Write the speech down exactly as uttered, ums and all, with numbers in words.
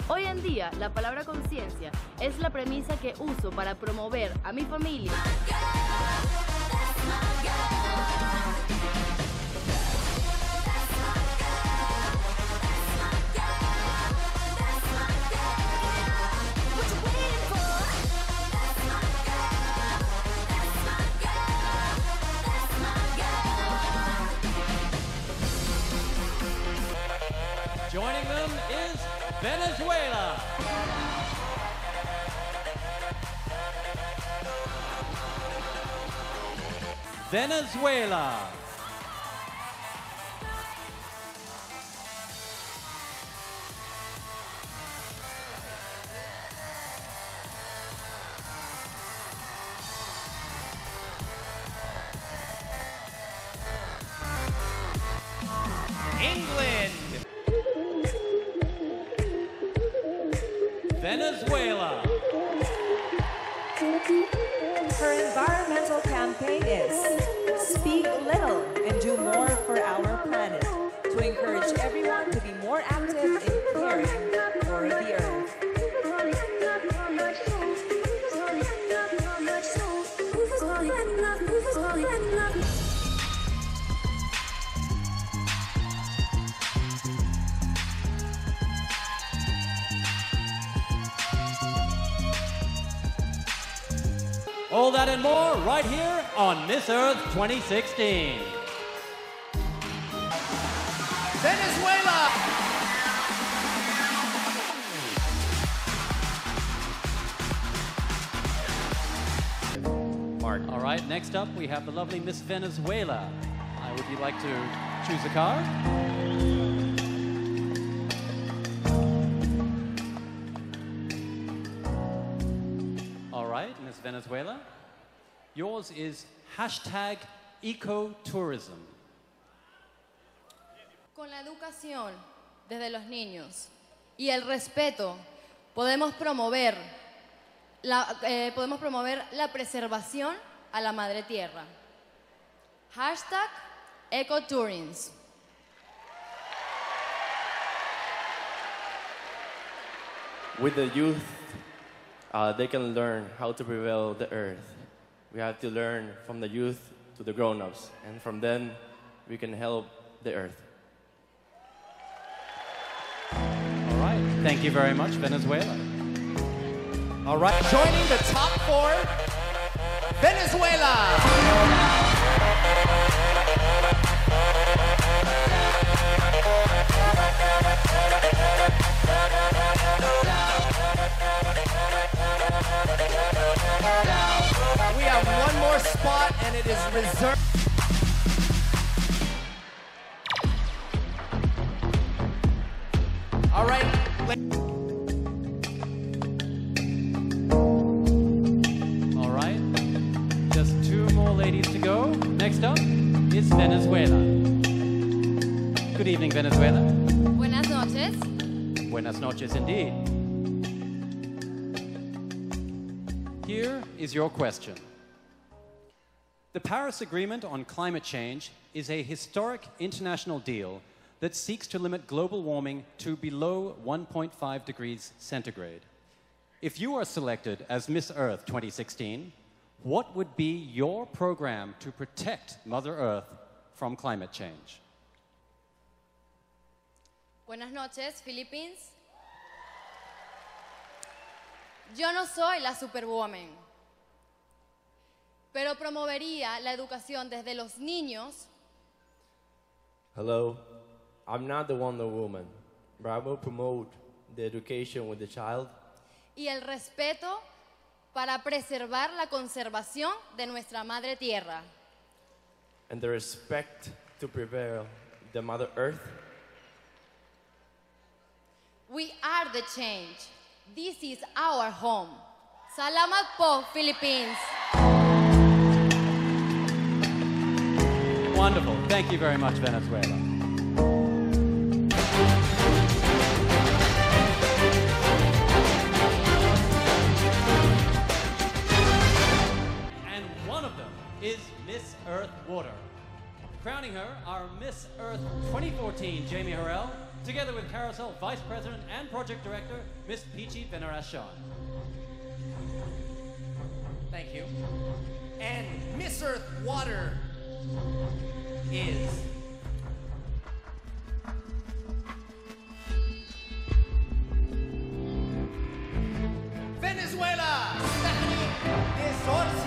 Hoy en día, la palabra conciencia es la premisa que uso para promover a mi familia. Joining them is Venezuela. Venezuela. England. Venezuela. Her environmental campaign is Speak Little and Do More for Our Planet, to encourage everyone to be more active in caring for the earth. All that and more right here on Miss Earth twenty sixteen. Venezuela! Mark. All right, next up we have the lovely Miss Venezuela. Uh, would you like to choose a card? All right, Miss Venezuela. Yours is hashtag ecotourism. Con la educación desde los niños y el respeto podemos promover la, eh, podemos promover la preservación a la madre tierra. Hashtag ecotourism. With the youth, uh, they can learn how to prevail the earth. We have to learn from the youth to the grown-ups, and from then we can help the earth. All right, thank you very much, Venezuela. All right, joining the top four, Venezuela. We have one more spot, and it is reserved. All right. All right, just two more ladies to go. Next up is Venezuela. Good evening, Venezuela. Buenas noches. Buenas noches indeed. Here is your question. The Paris Agreement on Climate Change is a historic international deal that seeks to limit global warming to below one point five degrees centigrade. If you are selected as Miss Earth twenty sixteen, what would be your program to protect Mother Earth from climate change? Buenas noches, Philippines. Yo no soy la Superwoman, pero promovería la educación desde los niños. Hello, I'm not the Wonder Woman, but I will promote the education with the child Y el respeto para preservar la conservación de nuestra madre tierra. and the respect to prevail the Mother Earth. We are the change. This is our home. Salamat po, Philippines. Wonderful. Thank you very much, Venezuela. And one of them is Miss Earth Water. Crowning her, our Miss Earth twenty fourteen, Jamie Harrell, together with Carousel Vice President and Project Director, Miss Peachy Venarashon. Thank you. And Miss Earth Water is Venezuela, Stephanie Isorza.